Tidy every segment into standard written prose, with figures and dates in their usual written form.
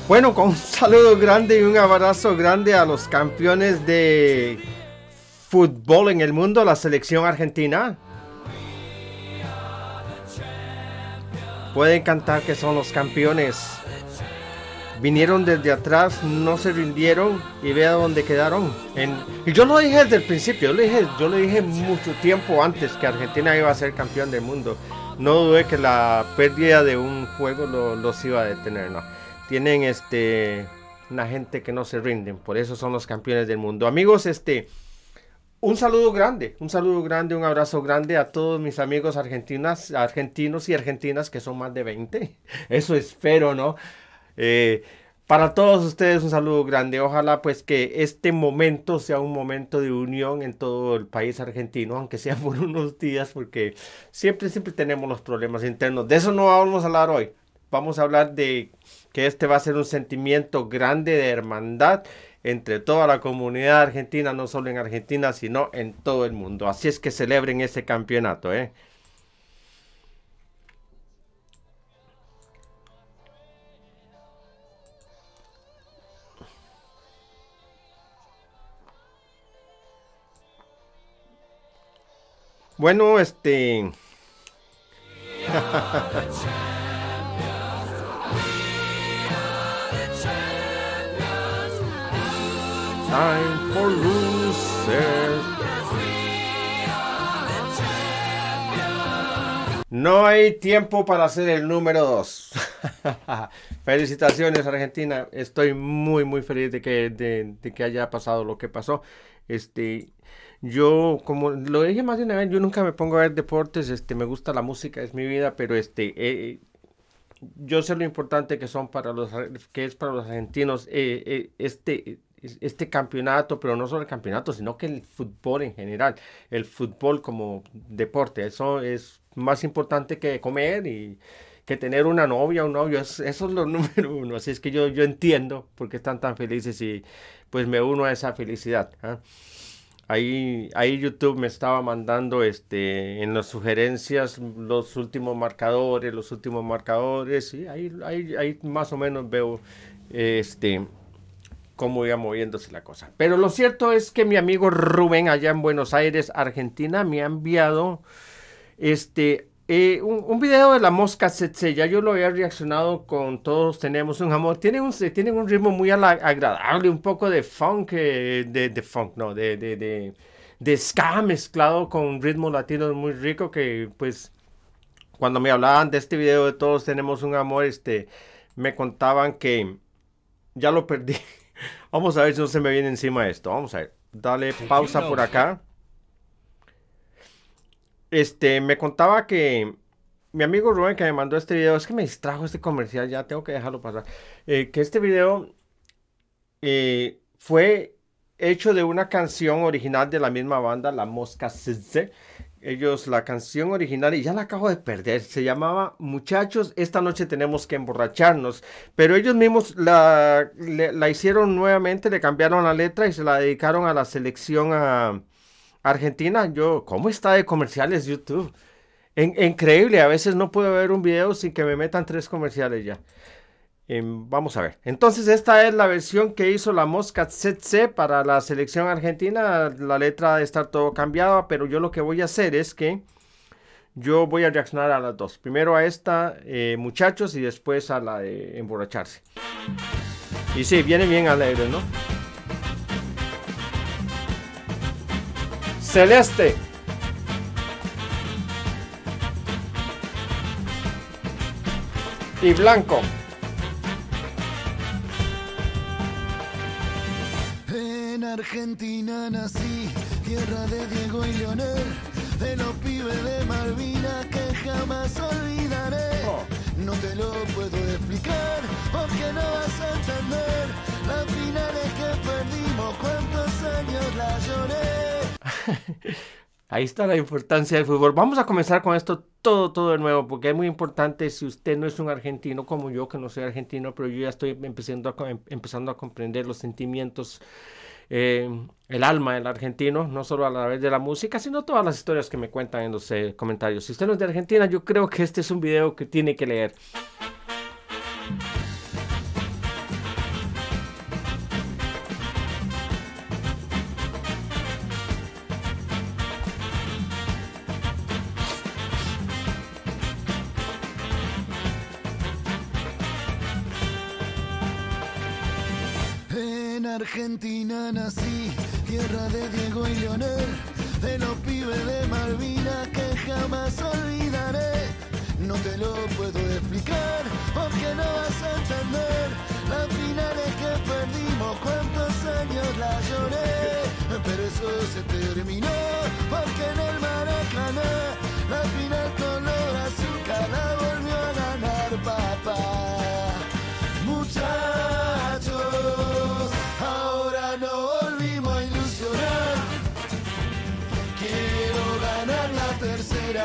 Bueno, con un saludo grande y un abrazo grande a los campeones de fútbol en el mundo, la selección argentina. Pueden cantar que son los campeones. Vinieron desde atrás, no se rindieron y vea dónde quedaron. Y yo lo dije desde el principio, yo lo dije mucho tiempo antes que Argentina iba a ser campeón del mundo. No dudé que la pérdida de un juego los iba a detener, no. Tienen una gente que no se rinden, por eso son los campeones del mundo. Amigos, un saludo grande, un abrazo grande a todos mis amigos argentinos y argentinas, que son más de 20. Eso espero, ¿no? Para todos ustedes un saludo grande. Ojalá pues que este momento sea un momento de unión en todo el país argentino, aunque sea por unos días, porque siempre tenemos los problemas internos. De eso no vamos a hablar hoy. Vamos a hablar de que va a ser un sentimiento grande de hermandad entre toda la comunidad argentina, no solo en Argentina, sino en todo el mundo. Así es que celebren ese campeonato, ¿eh? Bueno, Time for losers. No hay tiempo para ser el número 2. Felicitaciones, Argentina. Estoy muy feliz de que haya pasado lo que pasó. Yo, como lo dije más de una vez, yo nunca me pongo a ver deportes. Me gusta la música, es mi vida, pero yo sé lo importante que es para los argentinos este campeonato, pero no solo el campeonato, sino que el fútbol en general, el fútbol como deporte. Eso es más importante que comer y que tener una novia o un novio. Eso es lo número uno. Así es que yo entiendo por qué están tan felices y pues me uno a esa felicidad, ¿eh? Ahí YouTube me estaba mandando en las sugerencias los últimos marcadores, y ahí más o menos veo cómo iba moviéndose la cosa. Pero lo cierto es que mi amigo Rubén, allá en Buenos Aires, Argentina, me ha enviado un video de la mosca tsetse. Ya yo lo había reaccionado con Todos Tenemos un Amor. Tienen un ritmo muy agradable, un poco de funk, de funk, no, de ska mezclado con un ritmo latino muy rico, que pues cuando me hablaban de este video de Todos Tenemos un Amor, me contaban que ya lo perdí. Vamos a ver si no se me viene encima esto. Vamos a ver, dale pausa por acá. Me contaba que mi amigo Rubén, que me mandó este video, es que me distrajo este comercial, ya tengo que dejarlo pasar, que este video fue hecho de una canción original de la misma banda, La Mosca Tsetse. La canción original, y ya la acabo de perder, se llamaba Muchachos, esta noche tenemos que emborracharnos, pero ellos mismos la hicieron nuevamente, le cambiaron la letra y se la dedicaron a la selección argentina. ¿Cómo está de comerciales YouTube? Increíble, a veces no puedo ver un video sin que me metan 3 comerciales ya. Vamos a ver. Entonces esta es la versión que hizo la Mosca Tsetse para la selección argentina. La letra debe estar todo cambiada, pero yo lo que voy a hacer es que yo voy a reaccionar a las dos. Primero a esta, Muchachos, y después a la de Emborracharse. Y sí, viene bien alegre, ¿no? Celeste. Y blanco. En Argentina nací, tierra de Diego y Leonel, de los pibes de Malvinas que jamás olvidaré. No te lo puedo explicar, porque no vas a entender las finales que perdimos, cuántos años la lloré. Ahí está la importancia del fútbol. Vamos a comenzar con esto todo de nuevo, porque es muy importante. Si usted no es un argentino como yo, que no soy argentino, pero yo ya estoy empezando a comprender los sentimientos, el alma del argentino, no solo a través de la música, sino todas las historias que me cuentan en los comentarios. Si usted no es de Argentina, yo creo que este es un video que tiene que leer. Argentina nací, tierra de Diego y Leonel, de los pibes de Malvinas que jamás olvidaré. No te lo puedo explicar porque no vas a entender las finales que perdimos, cuántos años la lloré, pero eso se terminó porque en el Maracaná la final color azúcar la volvió a ganar papá. Muchachos, ahora no volvimos a ilusionar, quiero ganar la tercera.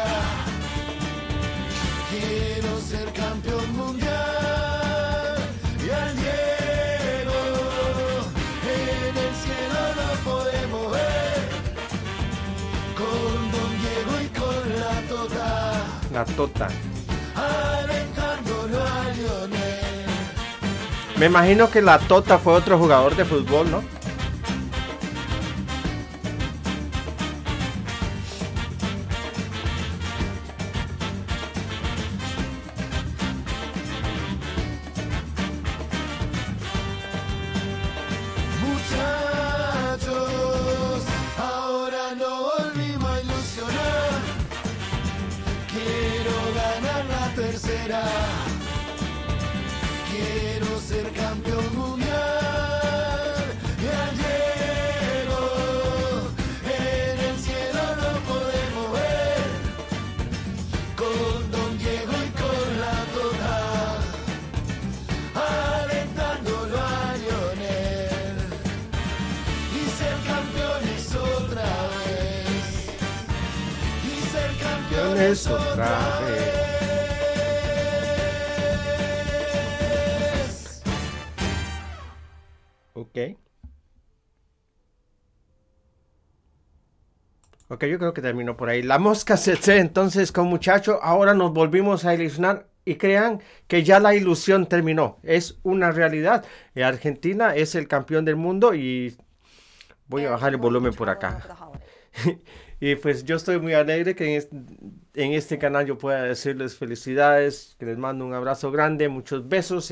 Quiero ser campeón mundial y al Diego en el cielo lo podemos ver con Don Diego y con la Tota. La Tota. Alentándolo a Lionel. Me imagino que la Tota fue otro jugador de fútbol, ¿no? Quiero ser campeón mundial y al Diego en el cielo lo podemos ver con Don Diego y con la Tota alentándolo a Lionel y ser campeones otra vez y ser campeones otra vez. Ok, yo creo que terminó por ahí. La mosca se entonces con muchacho. Ahora nos volvimos a ilusionar y crean que ya la ilusión terminó. Es una realidad. Argentina es el campeón del mundo y voy a bajar el volumen por acá. Y pues yo estoy muy alegre que en este canal yo pueda decirles felicidades, que les mando un abrazo grande, muchos besos,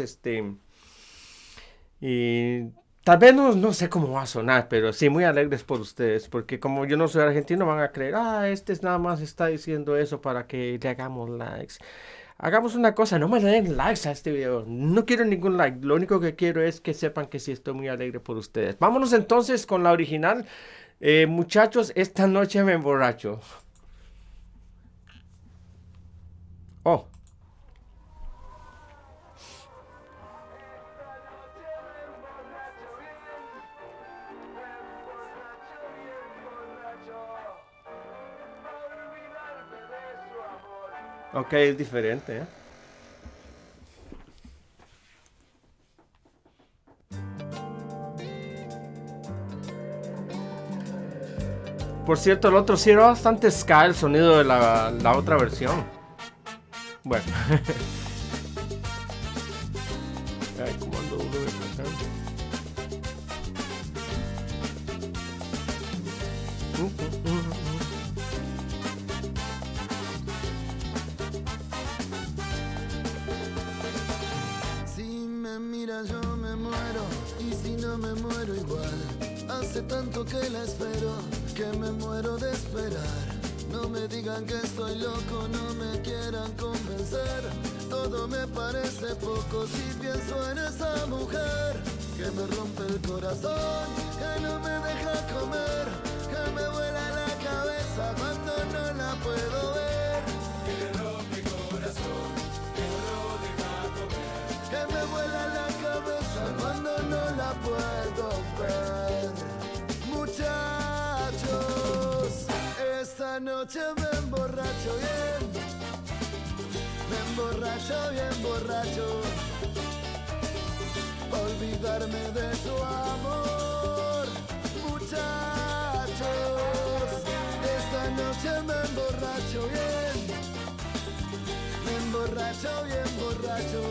y tal vez no sé cómo va a sonar, pero sí muy alegres por ustedes, porque como yo no soy argentino van a creer, nada más está diciendo eso para que le hagamos likes. Hagamos una cosa, no me le den likes a este video, no quiero ningún like, lo único que quiero es que sepan que sí estoy muy alegre por ustedes. Vámonos entonces con la original. Muchachos, esta noche me emborracho. Oh. Ok, es diferente, ¿eh? Por cierto, el otro sí era bastante ska el sonido de la otra versión. Bueno. Ay, cómo ando duro de pasar. Si me mira yo me muero y si no me muero igual. Hace tanto que la espero que me muero de esperar. No me digan que estoy loco, no me quieran convencer. Todo me parece poco si pienso en esa mujer que me rompe el corazón, que no me deja comer, que me vuela la cabeza cuando no la puedo ver. Que me rompe el corazón, que no lo deja comer, que me vuela la cabeza cuando no la puedo ver. Muchachos, esta noche me emborracho bien, me emborracho bien borracho, pa' olvidarme de su amor. Muchachos, esta noche me emborracho bien, me emborracho bien borracho,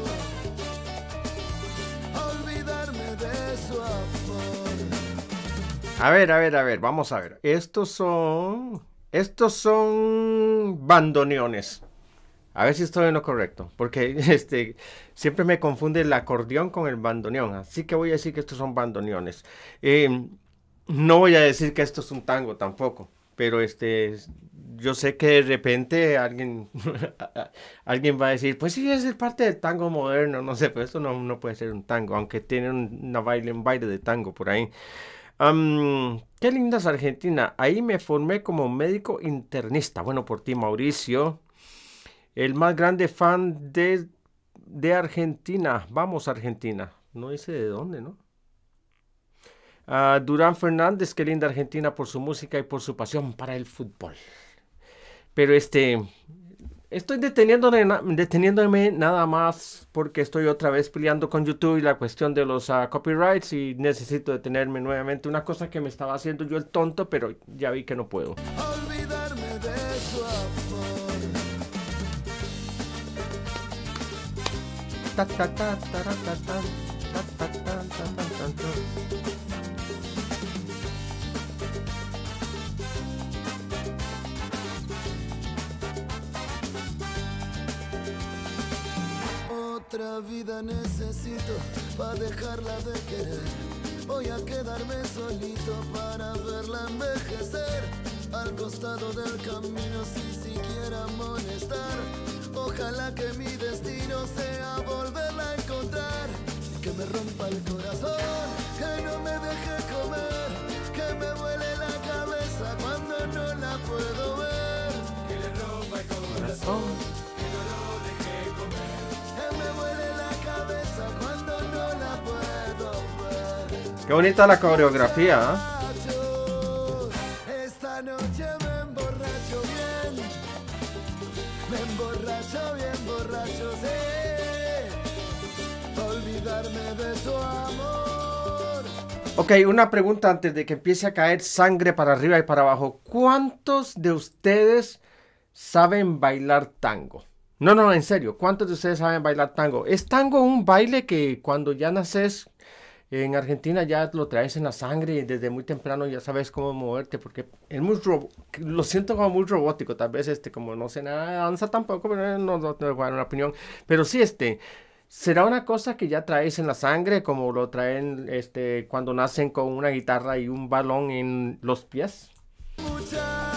pa' olvidarme de su amor. A ver, vamos a ver. Estos son bandoneones. A ver si estoy en lo correcto, porque siempre me confunde el acordeón con el bandoneón, así que voy a decir que estos son bandoneones. Eh, no voy a decir que esto es un tango tampoco, pero yo sé que de repente alguien, alguien va a decir, pues sí, es parte del tango moderno, no sé, pero esto no puede ser un tango, aunque tiene un baile de tango por ahí. Qué linda es Argentina. Ahí me formé como médico internista. Bueno, por ti, Mauricio. El más grande fan de Argentina. Vamos, Argentina. No dice de dónde, ¿no? Durán Fernández, qué linda Argentina por su música y por su pasión para el fútbol. Pero estoy deteniéndome nada más porque estoy otra vez peleando con YouTube y la cuestión de los copyrights y necesito detenerme nuevamente. Una cosa que me estaba haciendo yo el tonto, pero ya vi que no puedo. Olvidarme de su amor. Ta, ta, ta, tara, ta, ta, ta, ta, ta, ta, ta, ta, ta. Otra vida necesito para dejarla de querer. Voy a quedarme solito para verla envejecer. Al costado del camino sin siquiera molestar. Ojalá que mi destino sea volverla a encontrar. Que me rompa el corazón, que no me deje comer. Que me vuele la cabeza cuando no la puedo ver. Que le rompa el corazón, que no lo deje comer. Que me vuele la cabeza cuando no la puedo ver. Qué bonita la coreografía, ¿eh? Esta noche me emborracho bien. Me emborracho bien, borracho, sí. Olvidarme de su amor. Ok, una pregunta antes de que empiece a caer sangre para arriba y para abajo. ¿Cuántos de ustedes saben bailar tango? No, en serio, ¿cuántos de ustedes saben bailar tango? ¿Es tango un baile que cuando ya naces en Argentina ya lo traes en la sangre y desde muy temprano ya sabes cómo moverte? Porque es lo siento como muy robótico, tal vez como no sé nada de danza tampoco, pero no tengo una opinión. Pero sí, ¿será una cosa que ya traes en la sangre como lo traen cuando nacen con una guitarra y un balón en los pies? Muchachos,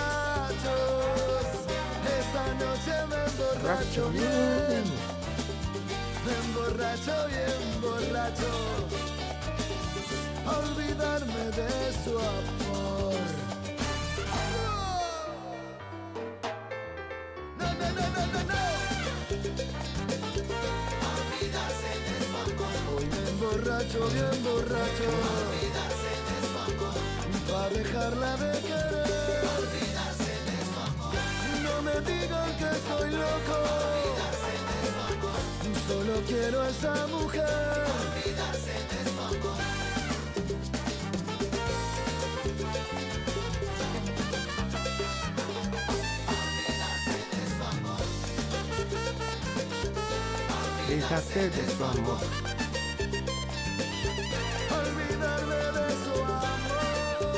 esta noche me emborracho bien. Me emborracho bien, borracho. Olvidarme de su amor. No, no, no, no, no, no. Olvidarse de su amor. Hoy me emborracho bien, borracho. Olvidarse de su amor. Pa' dejarla de querer. Olvidarse de su amor. No me digan que estoy loco. Olvidarse de su amor. Solo quiero a esa mujer. Olvidarse de su amor. Olvídate de su amor. Olvidarme de su amor.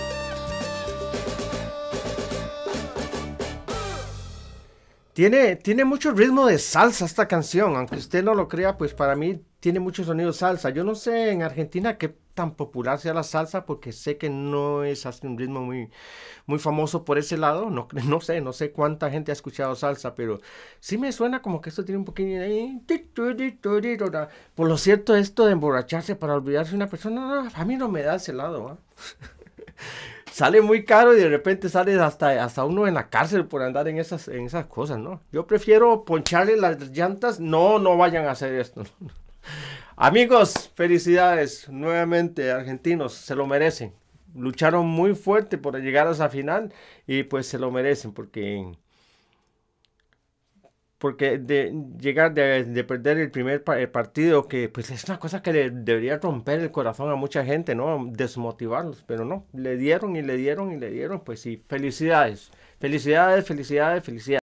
Tiene mucho ritmo de salsa esta canción, aunque usted no lo crea, pues para mí tiene mucho sonido salsa. Yo no sé en Argentina qué tan popular sea la salsa, porque sé que no es así un ritmo muy famoso por ese lado. No, no sé cuánta gente ha escuchado salsa, pero sí me suena como que esto tiene un poquito ahí. Por lo cierto, esto de emborracharse para olvidarse de una persona, no, a mí no me da ese lado, ¿ah? Sale muy caro y de repente sale hasta uno en la cárcel por andar en esas cosas, ¿no? Yo prefiero poncharle las llantas. No vayan a hacer esto. Amigos, felicidades nuevamente, argentinos, se lo merecen. Lucharon muy fuerte por llegar a esa final y pues se lo merecen porque de perder el primer partido, que pues es una cosa que le debería romper el corazón a mucha gente, ¿no? Desmotivarlos, pero no, le dieron, pues sí, felicidades, felicidades.